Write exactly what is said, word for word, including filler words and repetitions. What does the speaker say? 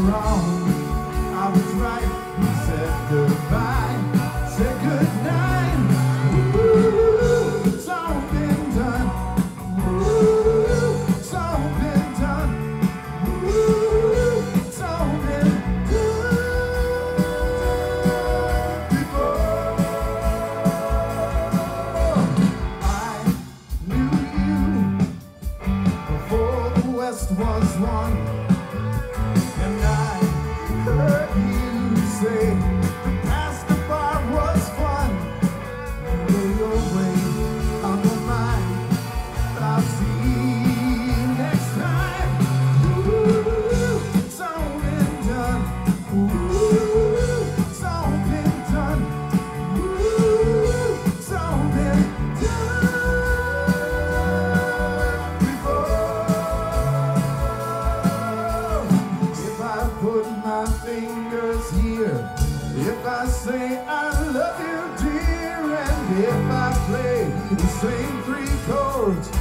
wrong, I was right. We said goodbye, said goodnight. Ooh, it's all been done. Ooh, it's all been done. Ooh, it's all been done before. I knew you before the West was won. And I heard you say the past the bar was fun. You go your way, I'll go mine, but I'll see you next time. Ooh, it's all been done. Ooh, it's all been done. Ooh, it's all been done before. If I put my fingers here, if I say I love you dear, and if I play the same three chords